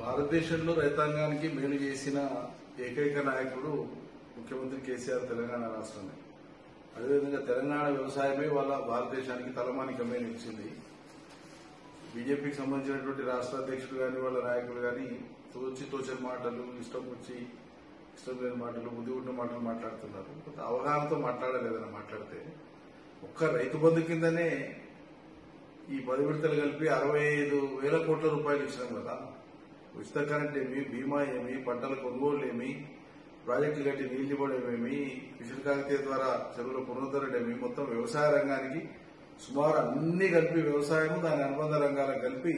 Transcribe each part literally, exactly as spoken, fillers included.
భారతదేశంలో రైతాంగానికి మేలు చేసిన ఏకైక నాయకుడు ముఖ్యమంత్రి కేసీఆర్ తెలంగాణ రాష్ట్రమే. అదేవిధంగా తెలంగాణ వ్యవసాయమే వాళ్ళ భారతదేశానికి తలమానికమే నిలిచింది. బీజేపీకి సంబంధించినటువంటి రాష్ట్ర అధ్యక్షుడు కానీ వాళ్ళ నాయకులు కానీ తోచి తోచని మాటలు, ఇష్టం వచ్చి ఇష్టం లేని మాటలు, బుద్ధి ఉన్న మాటలు మాట్లాడుతున్నారు. కొంత అవగాహనతో మాట్లాడలేదని మాట్లాడితే ఒక్క రైతు బంధు కిందనే ఈ పది విడతలు కలిపి అరవై ఐదు వేల కోట్ల రూపాయలు ఇచ్చినాం కదా. ఉచిత కరెంట్ ఏమి, బీమా ఏమి, పంటల కొనుగోలు ఏమి, ప్రాజెక్టులు కట్టి నీళ్లు ఇవ్వడమేమి, విషయ కాగితే ద్వారా చెరువుల పునరుద్ధరణేమి, మొత్తం వ్యవసాయ రంగానికి సుమారు అన్ని కలిపి వ్యవసాయం దాని అనుబంధ రంగాలకు కలిపి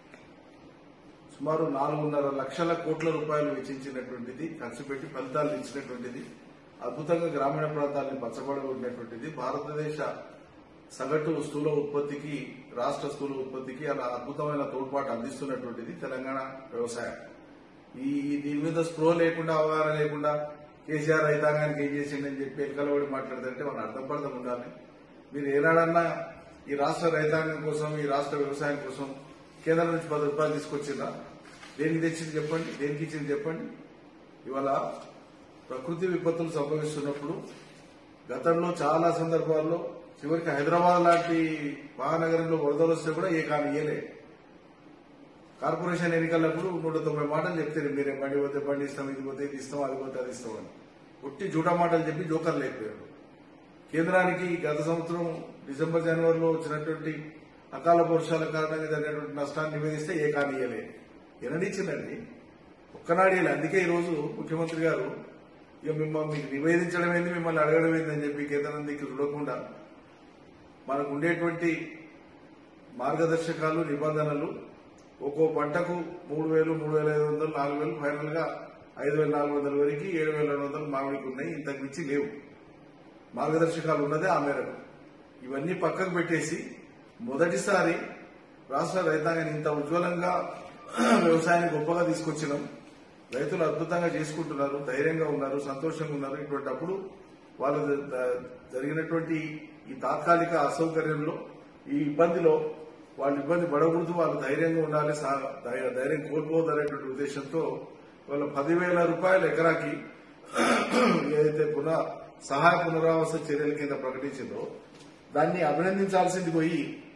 సుమారు నాలుగున్నర లక్షల కోట్ల రూపాయలు వెచ్చించినటువంటిది, ఖర్చు పెట్టి ఫలితాలు ఇచ్చినటువంటిది, అద్భుతంగా గ్రామీణ ప్రాంతాలను పచ్చబడబడినటువంటిది, భారతదేశ సగటు స్థూల ఉత్పత్తికి, రాష్ట్ర స్థూల ఉత్పత్తికి అలా అద్భుతమైన తోడ్పాటు అందిస్తున్నటువంటిది తెలంగాణ వ్యవసాయం. ఈ దీని మీద స్ప్రో లేకుండా, అవగాహన లేకుండా కేసీఆర్ రైతాంగానికి ఏం చేసిండని చెప్పి ఎలకలబడి మాట్లాడుతుంటే వాళ్ళని అర్థం పడతాం ఉండాలి. మీరు ఏనాడన్నా ఈ రాష్ట్ర రైతాంగం కోసం, ఈ రాష్ట్ర వ్యవసాయం కోసం కేంద్రం నుంచి పది రూపాయలు తీసుకొచ్చిందా? దేనికి తెచ్చింది చెప్పండి, దేనికి ఇచ్చింది చెప్పండి. ఇవాళ ప్రకృతి విపత్తులు సంభవిస్తున్నప్పుడు గతంలో చాలా సందర్భాల్లో చివరికి హైదరాబాద్ లాంటి మహానగరంలో వరదలు వస్తే కూడా ఏ కానీ ఇయ్యలే. కార్పొరేషన్ ఎన్నికలప్పుడు నూట తొంభై మాటలు చెప్తే మీరే బండి పోతే బండి ఇస్తాం, ఇది పోతే ఇది ఇస్తాం, అది పోతే అది ఇస్తాం అని ఒట్టి జూటా మాటలు చెప్పి జోకర్లు అయిపోయారు. కేంద్రానికి గత సంవత్సరం డిసెంబర్ జనవరిలో వచ్చినటువంటి అకాల వర్షాల కారణంగా జరిగినటువంటి నష్టాన్ని నివేదిస్తే ఏ కానీ ఇయ్యలే. ఎనడిచ్చిందండి, ఒక్కనాడు ఇయ్యలే. అందుకే ఈ రోజు ముఖ్యమంత్రి గారు ఇక మిమ్మల్ని మీకు నివేదించడం ఏంది, మిమ్మల్ని అడగడం ఏందని చెప్పి కేంద్రం దిక్కు చూడకుండా మనకు ఉండేటువంటి మార్గదర్శకాలు, నిబంధనలు ఒక్కో పంటకు మూడు వేలు మూడు వేల ఐదు వందలు నాలుగు వేలు ఫైనల్ గా ఐదు వేల నాలుగు వందల వరకు ఏడు వేల రెండు వందలు మామిడికి ఉన్నాయి. ఇంతకు మించి లేవు. మార్గదర్శకాలు ఉన్నదే ఆ మేరకు. ఇవన్నీ పక్కకు పెట్టేసి మొదటిసారి రాష్ట్ర రైతాంగాన్ని ఇంత ఉజ్వలంగా వ్యవసాయాన్ని గొప్పగా తీసుకొచ్చినాం. రైతులు అద్భుతంగా చేసుకుంటున్నారు, ధైర్యంగా ఉన్నారు, సంతోషంగా ఉన్నారు. ఇటువంటి అప్పుడు వాళ్ళు జరిగినటువంటి ఈ తాత్కాలిక అసౌకర్యంలో, ఈ ఇబ్బందిలో వాళ్ళు ఇబ్బంది పడకూడదు, వాళ్ళు ధైర్యంగా ఉండాలి, ధైర్యం కోల్పోవద్దనేటువంటి ఉద్దేశంతో వాళ్ళ పదివేల రూపాయల ఎకరాకి ఏదైతే పునః సహాయ పునరావాస చర్యల కింద ప్రకటించిందో దాన్ని అభినందించాల్సింది పోయి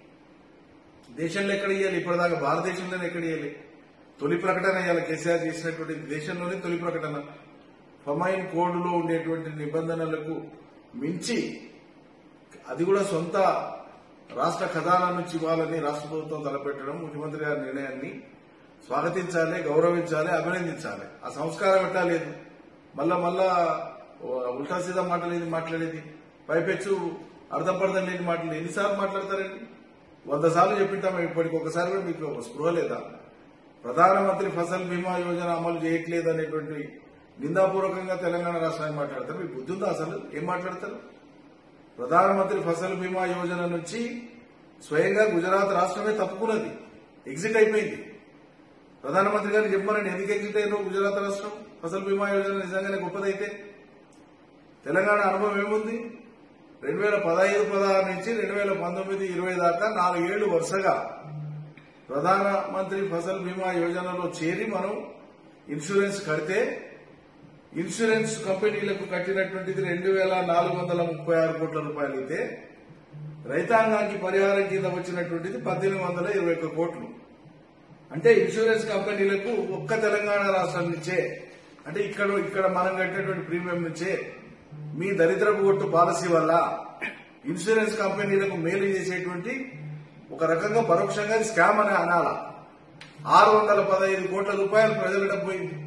దేశంలో ఎక్కడ ఇవ్వాలి, ఇప్పటిదాకా భారతదేశంలోనే ఎక్కడ ఇవ్వాలి. తొలి ప్రకటన ఇవాళ కేసీఆర్ చేసినటువంటి దేశంలోనే తొలి ప్రకటన. ఫమైన్ కోడ్లో ఉండేటువంటి నిబంధనలకు మించి అది కూడా సొంత రాష్ట్ర ఖజానా నుంచి ఇవ్వాలని రాష్ట్ర ప్రభుత్వం తలపెట్టడం, ముఖ్యమంత్రి గారి నిర్ణయాన్ని స్వాగతించాలి, గౌరవించాలి, అభినందించాలి. ఆ సంస్కారం ఎట్టా లేదు. మళ్ళా మళ్ళా ఉల్టా సీదా మాటలేది మాట్లాడేది, పైపెచ్చు అర్థం పర్థం లేని మాటలు ఎన్నిసార్లు మాట్లాడతారండి? వంద సార్లు చెప్పింటాం. ఇప్పటికి ఒకసారి కూడా మీకు స్పృహ లేదా? ప్రధానమంత్రి ఫసల్ బీమా యోజన అమలు చేయట్లేదు అనేటువంటి నిందాపూర్వకంగా తెలంగాణ రాష్ట్రాన్ని మాట్లాడతారు. మీకు బుద్ధి ఉందా అసలు? ఏం మాట్లాడతారు? ప్రధానమంత్రి ఫసల్ బీమా యోజన నుంచి స్వయంగా గుజరాత్ రాష్ట్రమే తప్పుకున్నది, ఎగ్జిట్ అయిపోయింది. ప్రధానమంత్రి గారిని చెప్పమనండి, ఎందుకు ఎగ్జిట్ అయ్యారో గుజరాత్ రాష్ట్రం? ఫసల్ బీమా యోజన నిజంగానే గొప్పదైతే తెలంగాణ అనుభవం ఏముంది? రెండు వేల పదహైదు పదహారు నుంచి రెండు వేల పంతొమ్మిది ఇరవై దాకా నాలుగేళ్లు వరుసగా ప్రధానమంత్రి ఫసల్ బీమా యోజనలో చేరి మనం ఇన్సూరెన్స్ కడితే ఇన్సూరెన్స్ కంపెనీలకు కట్టినటువంటిది రెండు వేల నాలుగు వందల ముప్పై ఆరు కోట్ల రూపాయలు అయితే రైతాంగానికి పరిహారం కింద వచ్చినటువంటిది పద్దెనిమిది వందల ఇరవై ఒక్క కోట్లు. అంటే ఇన్సూరెన్స్ కంపెనీలకు ఒక్క తెలంగాణ రాష్ట్రం నుంచే, అంటే ఇక్కడ ఇక్కడ మనం కట్టినటువంటి ప్రీమియం నుంచే మీ దరిద్రపు కొట్టు పాలసీ వల్ల ఇన్సూరెన్స్ కంపెనీలకు మేలు చేసేటువంటి ఒక రకంగా పరోక్షంగా స్కామ్ అని అనాల ఆరు వందల పదహైదు కోట్ల రూపాయలు ప్రజల డబ్బు పోయింది.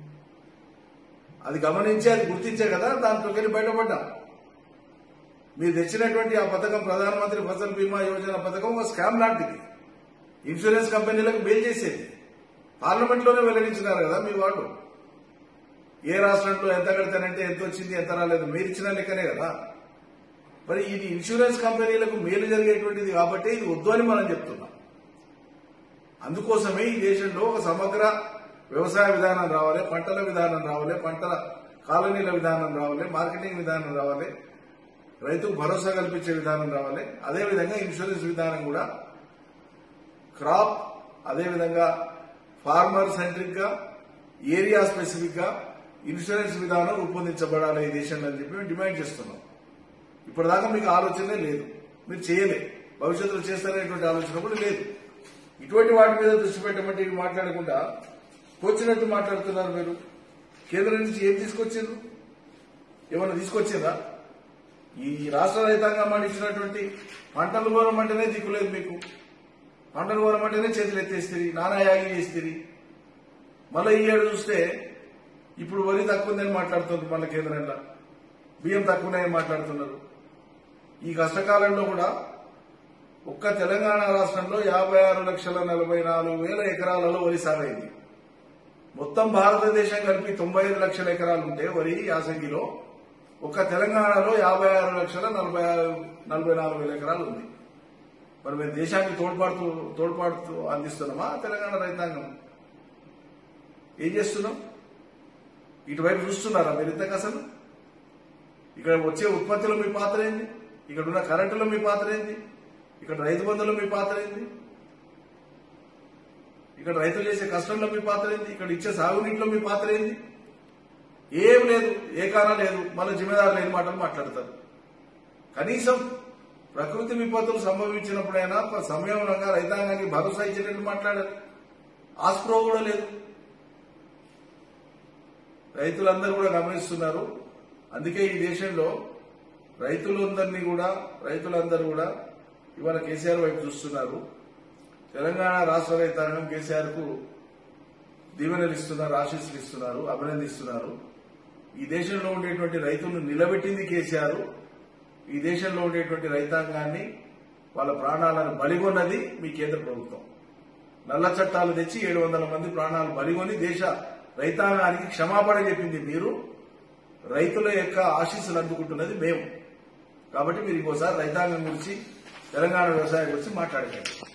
అది గమనించి అది గుర్తించే కదా దాంట్లో వెళ్ళి బయటపడ్డా. మీరు తెచ్చినటువంటి ఆ పథకం ప్రధానమంత్రి ఫసల్ బీమా యోజన పథకం ఒక స్కామ్ లాంటిది, ఇన్సూరెన్స్ కంపెనీలకు మేలు చేసేది. పార్లమెంట్ లోనే వెల్లడించినారు కదా మీ వాళ్ళు. ఏ రాష్ట్రంలో ఎంత కడతానంటే ఎంత వచ్చింది, ఎంత రాలేదు, మీరు ఇచ్చిన లెక్కనే కదా. మరి ఇది ఇన్సూరెన్స్ కంపెనీలకు మేలు జరిగేటువంటిది కాబట్టి ఇది వద్దు అని మనం చెప్తున్నాం. అందుకోసమే ఈ దేశంలో ఒక సమగ్ర వ్యవసాయ విధానం రావాలి, పంటల విధానం రావాలి, పంటల కాలనీల విధానం రావాలి, మార్కెటింగ్ విధానం రావాలి, రైతుకు భరోసా కల్పించే విధానం రావాలి. అదేవిధంగా ఇన్సూరెన్స్ విధానం కూడా క్రాప్, అదేవిధంగా ఫార్మర్ సెంట్రిక్ గా ఏరియా స్పెసిఫిక్ గా ఇన్సూరెన్స్ విధానం రూపొందించబడాలి ఈ దేశంలో అని చెప్పి మేము డిమాండ్ చేస్తున్నాం. ఇప్పటిదాకా మీకు ఆలోచనే లేదు, మీరు చేయలే, భవిష్యత్తులో చేస్తారనేటువంటి ఆలోచన కూడా లేదు. ఇటువంటి వాటి మీద దృష్టి పెట్టమంటే ఇవి మాట్లాడకుండా వచ్చినట్టు మాట్లాడుతున్నారు. మీరు కేంద్రం నుంచి ఏం తీసుకొచ్చారు? ఏమన్నా తీసుకొచ్చిందా? ఈ రాష్ట్ర రైతాంగం ఇచ్చినటువంటి పంటలు కోరమంటేనే దిక్కులేదు మీకు. పంటలు కోరమంటేనే చేతులు ఎత్తేస్తుంది, నానా యాగి చేస్తుంది. మళ్ళీ ఈ ఏడు చూస్తే ఇప్పుడు వరి తక్కువ ఉందని మాట్లాడుతున్నారు, మళ్ళీ కేంద్రంలో బియ్యం తక్కువనే మాట్లాడుతున్నారు. ఈ కష్టకాలంలో కూడా ఒక్క తెలంగాణ రాష్ట్రంలో యాభై ఆరు లక్షల నలభై నాలుగు వేల ఎకరాలలో వరి సాగైంది. మొత్తం భారతదేశం కలిపి తొంభై ఐదు లక్షల ఎకరాలు ఉంటే వరి యాసంగిలో ఒక్క తెలంగాణలో యాభై ఆరు లక్షల నలభై నలభై నాలుగు వేల ఎకరాలు ఉంది. మరి మేము దేశానికి తోడ్పాడుతూ తోడ్పాడుతూ అందిస్తున్నామా? తెలంగాణ రైతాంగం ఏం చేస్తున్నాం? ఇటువైపు చూస్తున్నారా మీరు? ఇంతకు అసలు ఇక్కడ వచ్చే ఉత్పత్తిలో మీ పాత్ర ఏంది? ఇక్కడ ఉన్న కరెంటులో మీ పాత్ర ఏంది? ఇక్కడ రైతు బంధులో మీ పాత్ర ఏంది? ఇక్కడ రైతులు చేసే కష్టంలో మీ పాత్ర ఏంది? ఇక్కడ ఇచ్చే సాగునీటిలో మీ పాత్ర ఏంది? ఏం లేదు, ఏ కారణం లేదు. మళ్ళీ జిమ్మేదారు లేని మాటలు మాట్లాడతారు. కనీసం ప్రకృతి విపత్తులు సంభవించినప్పుడైనా సమయంలో రైతాంగానికి భరోసా ఇచ్చేటట్టు మాట్లాడారు. ఆస్ప్రో కూడా లేదు. రైతులందరూ కూడా గమనిస్తున్నారు. అందుకే ఈ దేశంలో రైతులందరినీ కూడా రైతులందరూ కూడా ఇవాళ కేసీఆర్ వైపు చూస్తున్నారు. తెలంగాణ రాష్ట్ర రైతాంగం కేసీఆర్ కు దీవెనలు ఇస్తున్నారు, ఆశీస్సులు ఇస్తున్నారు, అభినందిస్తున్నారు. ఈ దేశంలో ఉండేటువంటి రైతులను నిలబెట్టింది కేసీఆర్. ఈ దేశంలో ఉండేటువంటి రైతాంగాన్ని వాళ్ళ ప్రాణాలను బలిగొన్నది మీ కేంద్ర ప్రభుత్వం. నల్ల చట్టాలు తెచ్చి ఏడు వందల మంది ప్రాణాలు బలిగొని దేశ రైతాంగానికి క్షమాపణ చెప్పింది మీరు. రైతుల యొక్క ఆశీస్సులు అందుకుంటున్నది మేము. కాబట్టి మీరు ఇంకోసారి రైతాంగం గురించి, తెలంగాణ వ్యవసాయం గురించి మాట్లాడకండి.